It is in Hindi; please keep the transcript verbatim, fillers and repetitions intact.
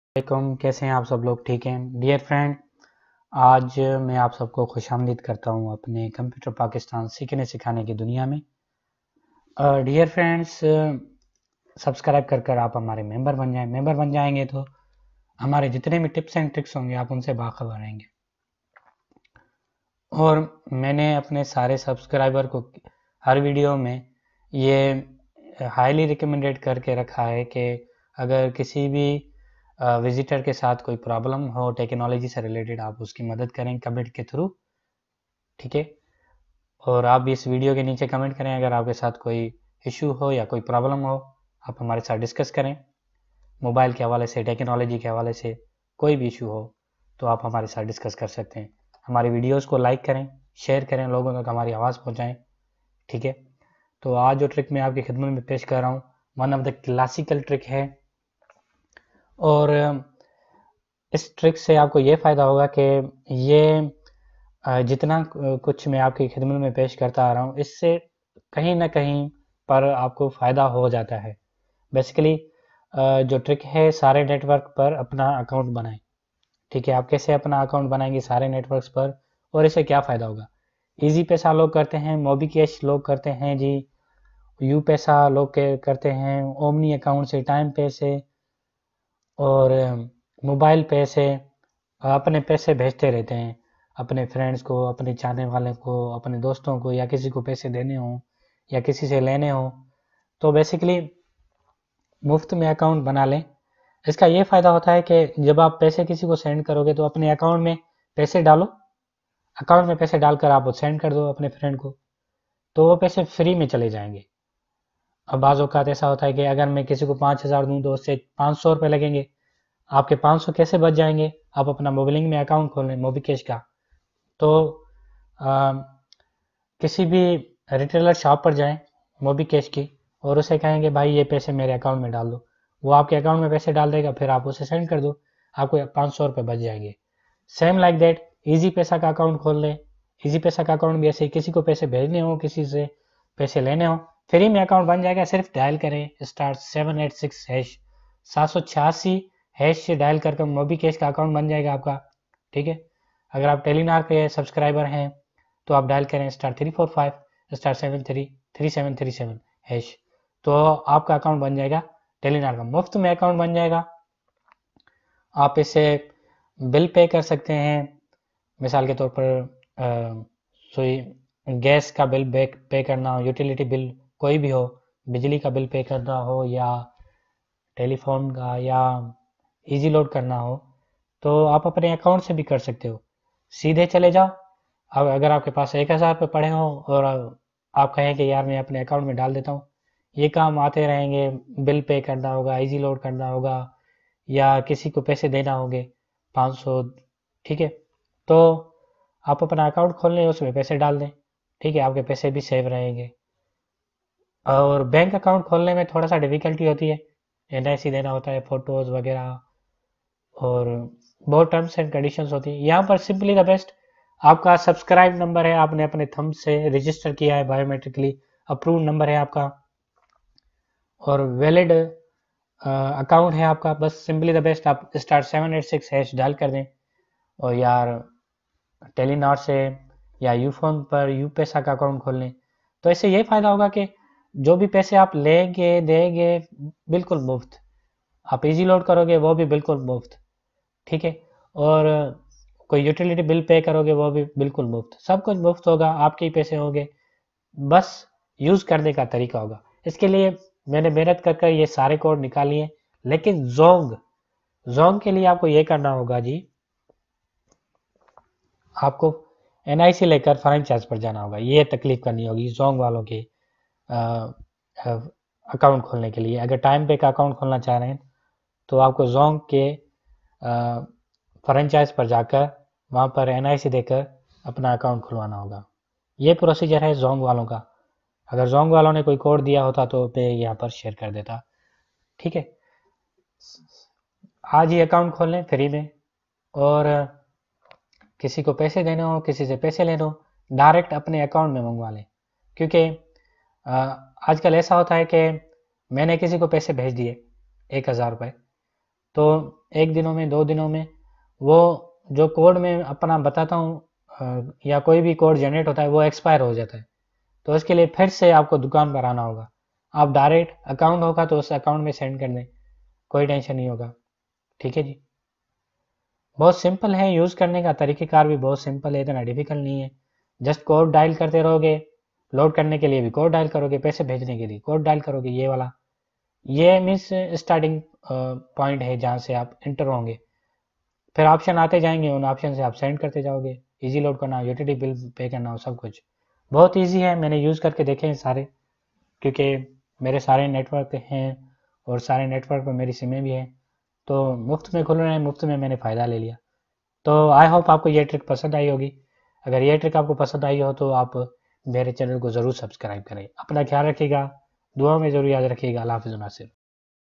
वालेकुम, कैसे हैं आप सब लोग? ठीक हैं डियर फ्रेंड। आज मैं आप सबको खुशामदीद करता हूं अपने कंप्यूटर पाकिस्तान सीखने सिखाने की दुनिया में। डियर फ्रेंड्स, सब्सक्राइब कर कर आप हमारे मेंबर बन जाएं। मेंबर बन जाएंगे तो हमारे जितने भी टिप्स एंड ट्रिक्स होंगे आप उनसे बाखबर रहेंगे। और मैंने अपने सारे सब्सक्राइबर को हर वीडियो में ये हाईली रिकमेंडेड करके रखा है कि अगर किसी भी विजिटर के साथ कोई प्रॉब्लम हो टेक्नोलॉजी से रिलेटेड, आप उसकी मदद करें कमेंट के थ्रू, ठीक है। और आप भी इस वीडियो के नीचे कमेंट करें अगर आपके साथ कोई इशू हो या कोई प्रॉब्लम हो, आप हमारे साथ डिस्कस करें। मोबाइल के हवाले से, टेक्नोलॉजी के हवाले से कोई भी इशू हो तो आप हमारे साथ डिस्कस कर सकते हैं। हमारी वीडियोस को लाइक करें, शेयर करें, लोगों तक हमारी आवाज़ पहुंचाएं, ठीक है। तो आज जो ट्रिक मैं आपकी खिदमत में पेश कर रहा हूँ one of the classical trick है। और इस ट्रिक से आपको ये फ़ायदा होगा कि ये जितना कुछ मैं आपकी खिदमत में पेश करता आ रहा हूँ इससे कहीं ना कहीं पर आपको फ़ायदा हो जाता है। बेसिकली जो ट्रिक है, सारे नेटवर्क पर अपना अकाउंट बनाएं, ठीक है। आप कैसे अपना अकाउंट बनाएंगे सारे नेटवर्क्स पर, और इससे क्या फ़ायदा होगा? इजी पैसा लोग करते हैं, मोबी कैश लोग करते हैं जी, यू पैसा लोग के करते हैं, ओमनी अकाउंट से, टाइम पे से और मोबाइल पे से अपने पैसे भेजते रहते हैं अपने फ्रेंड्स को, अपने चाहने वाले को, अपने दोस्तों को, या किसी को पैसे देने हो या किसी से लेने हो तो बेसिकली मुफ्त में अकाउंट बना लें। इसका ये फ़ायदा होता है कि जब आप पैसे किसी को सेंड करोगे तो अपने अकाउंट में पैसे डालो, अकाउंट में पैसे डालकर आप वो सेंड कर दो अपने फ्रेंड को, तो वो पैसे फ्री में चले जाएंगे। अब बाज़ औक़ात ऐसा होता है कि अगर मैं किसी को पाँच हज़ार दूँ तो उससे पाँच सौ रुपये लगेंगे, आपके पाँच सौ कैसे बच जाएंगे? आप अपना मोबिलिंग में अकाउंट खोल लें, मोबी कैश का, तो आ, किसी भी रिटेलर शॉप पर जाएं मोबी कैश की और उसे कहेंगे भाई ये पैसे मेरे अकाउंट में डाल दो, वो आपके अकाउंट में पैसे डाल देगा, फिर आप उसे सेंड कर दो, आपको पाँच सौ रुपये बच जाएंगे। सेम लाइक दैट ईजी पैसा का अकाउंट खोल लें। ईजी पैसा का अकाउंट भी ऐसे, किसी को पैसे भेजने हो, किसी से पैसे लेने हो, फ्री में अकाउंट बन जाएगा। सिर्फ डायल करें star seven eight six hash सात सौ छियासी हैश से डायल करके मोबी कैश का अकाउंट बन जाएगा आपका, ठीक है। अगर आप टेलीनार के सब्सक्राइबर हैं तो आप डायल करें star three four five star seven three three seven three seven hash, तो आपका अकाउंट बन जाएगा टेलीनार का, मुफ्त में अकाउंट बन जाएगा। आप इससे बिल पे कर सकते हैं, मिसाल के तौर पर सोई गैस का बिल पे करना हो, यूटिलिटी बिल कोई भी हो, बिजली का बिल पे करना हो या टेलीफोन का या इजी लोड करना हो, तो आप अपने अकाउंट से भी कर सकते हो। सीधे चले जाओ, अब अगर आपके पास एक हज़ार रुपये पड़े हों और आप कहें कि यार मैं अपने अकाउंट में डाल देता हूँ, ये काम आते रहेंगे, बिल पे करना होगा, इजी लोड करना होगा या किसी को पैसे देना होंगे पाँच सौ, ठीक है। तो आप अपना अकाउंट खोल लें, उसमें पैसे डाल दें, ठीक है, आपके पैसे भी सेव रहेंगे। और बैंक अकाउंट खोलने में थोड़ा सा डिफ़िकल्टी होती है, एन आई सी देना होता है, फ़ोटोज़ वगैरह, और बहुत टर्म्स एंड कंडीशंस होती है। यहाँ पर सिंपली द बेस्ट, आपका सब्सक्राइब नंबर है, आपने अपने थंब से रजिस्टर किया है, बायोमेट्रिकली अप्रूव नंबर है आपका और वैलिड अकाउंट है आपका, बस सिंपली द बेस्ट आप star seven eight six hash dial कर दें। और यार टेलीनॉर से या यूफोन पर यू पैसा का अकाउंट खोल लें, तो इससे ये फ़ायदा होगा कि जो भी पैसे आप लेंगे देंगे बिल्कुल मुफ्त, आप इजी लोड करोगे वो भी बिल्कुल मुफ्त, ठीक है। और कोई यूटिलिटी बिल पे करोगे वो भी बिल्कुल मुफ्त, सब कुछ मुफ्त होगा, आपके ही पैसे होंगे, बस यूज़ करने का तरीका होगा। इसके लिए मैंने मेहनत कर कर ये सारे कोड निकालिए, लेकिन जोंग जोंग के लिए आपको ये करना होगा जी, आपको एन आई सी लेकर फ्रेंचाइज पर जाना होगा, ये तकलीफ करनी होगी जोंग वालों के अकाउंट खोलने के लिए। अगर टाइम पे का अकाउंट खोलना चाह रहे हैं तो आपको जोंग के फ्रेंचाइज पर जाकर वहाँ पर एन आई सी देकर अपना अकाउंट खुलवाना होगा। ये प्रोसीजर है जोंग वालों का। अगर जोंग वालों ने कोई कोड दिया होता तो मैं यहाँ पर शेयर कर देता, ठीक है। आज ही अकाउंट खोल लें फ्री में, और किसी को पैसे देने हो, किसी से पैसे लेने हो, डायरेक्ट अपने अकाउंट में मंगवा लें। क्योंकि आजकल ऐसा होता है कि मैंने किसी को पैसे भेज दिए एक हज़ार रुपये, तो एक दिनों में, दो दिनों में वो जो कोड मैं अपना बताता हूँ या कोई भी कोड जनरेट होता है वो एक्सपायर हो जाता है। तो इसके लिए फिर से आपको दुकान पर आना होगा। आप डायरेक्ट अकाउंट होगा तो उस अकाउंट में सेंड कर दें, कोई टेंशन नहीं होगा। ठीक है जी, बहुत सिंपल है, यूज़ करने का तरीक़ेकार भी बहुत सिंपल है, इतना डिफिकल्ट नहीं है। जस्ट कोड डायल करते रहोगे, लोड करने के लिए भी कोड डायल करोगे, पैसे भेजने के लिए कोड डायल करोगे, ये वाला। ये मीन्स स्टार्टिंग पॉइंट है जहाँ से आप इंटर होंगे। फिर ऑप्शन आते जाएंगे, उन ऑप्शन से आप सेंड करते जाओगे। इजी लोड करना हो, यूटिलिटी बिल पे करना हो, सब कुछ बहुत इजी है। मैंने यूज़ करके देखे हैं सारे, क्योंकि मेरे सारे नेटवर्क हैं और सारे नेटवर्क पर मेरी सिमें भी हैं, तो मुफ्त में खुल रहे हैं, मुफ्त में मैंने फ़ायदा ले लिया। तो आई होप आपको ये ट्रिक पसंद आई होगी। अगर ये ट्रिक आपको पसंद आई हो तो आप मेरे चैनल को ज़रूर सब्सक्राइब करें। अपना ख्याल रखिएगा, दुआ में ज़रूर याद रखिएगा। अल्लाह हाफ़िज़ नासिर।